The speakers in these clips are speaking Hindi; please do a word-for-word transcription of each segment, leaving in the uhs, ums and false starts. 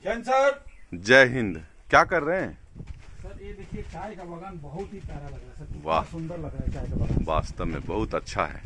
जैन सर। जय हिंद। क्या कर रहे हैं सर? ये देखिए चाय का बागान बहुत ही प्यारा लग रहा है सर। वाह, सुंदर लग रहा है चाय का बागान। वास्तव में बहुत अच्छा है।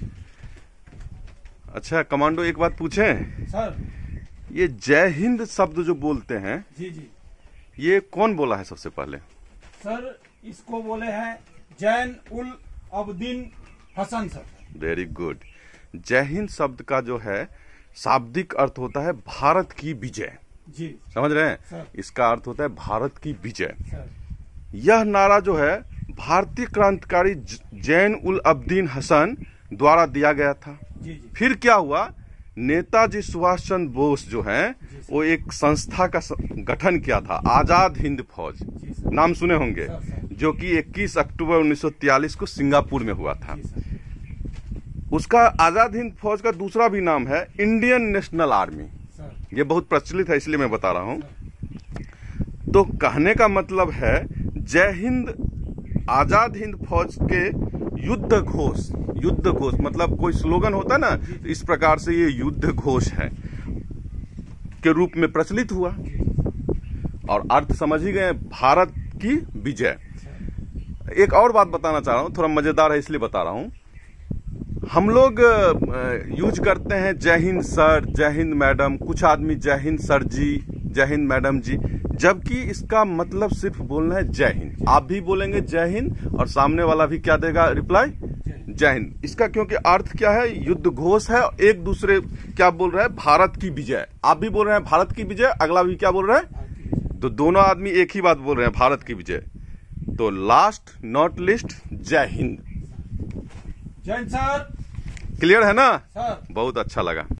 अच्छा कमांडो, एक बात पूछें सर? ये जय हिंद शब्द जो बोलते हैं, जी जी ये कौन बोला है सबसे पहले? सर इसको बोले हैं Zain ul Abideen Hasan sir. Very good. जय हिंद शब्द का जो है शाब्दिक अर्थ होता है भारत की विजय। जी समझ रहे हैं? सर। इसका अर्थ होता है भारत की विजय। सर यह नारा जो है भारतीय क्रांतिकारी जैन उल अबदीन हसन द्वारा दिया गया था। जी जी फिर क्या हुआ, नेताजी सुभाष चंद्र बोस जो हैं वो एक संस्था का गठन किया था, आजाद हिंद फौज। जी सर। नाम सुने होंगे, सर, सर। जो कि इक्कीस अक्टूबर उन्नीस सौ तैंतालीस को सिंगापुर में हुआ था। जी सर। उसका आजाद हिंद फौज का दूसरा भी नाम है इंडियन नेशनल आर्मी। सर ये बहुत प्रचलित है इसलिए मैं बता रहा हूं। तो कहने का मतलब है जय हिंद आजाद हिंद फौज के युद्ध घोष, युद्ध घोष मतलब कोई स्लोगन होता है ना, तो इस प्रकार से ये युद्ध घोष है के रूप में प्रचलित हुआ। और अर्थ समझ ही गए, भारत की विजय। एक और बात बताना चाह रहा हूं, थोड़ा मजेदार है इसलिए बता रहा हूं। हम लोग यूज करते हैं जय हिंद सर, जय हिंद मैडम, कुछ आदमी जय हिंद सर जी, जय हिंद मैडम जी, जबकि इसका मतलब सिर्फ बोलना है जय हिंद। आप भी बोलेंगे जय हिंद और सामने वाला भी क्या देगा रिप्लाई, जय हिंद। इसका क्योंकि अर्थ क्या है, युद्ध घोष है। एक दूसरे क्या बोल रहे हैं, भारत की विजय। आप भी बोल रहे हैं भारत की विजय, अगला भी क्या बोल रहा है, तो दोनों आदमी एक ही बात बोल रहे हैं, भारत की विजय। तो लास्ट नॉट लिस्ट जय हिंद। जैन सर। क्लियर है ना? सर बहुत अच्छा लगा।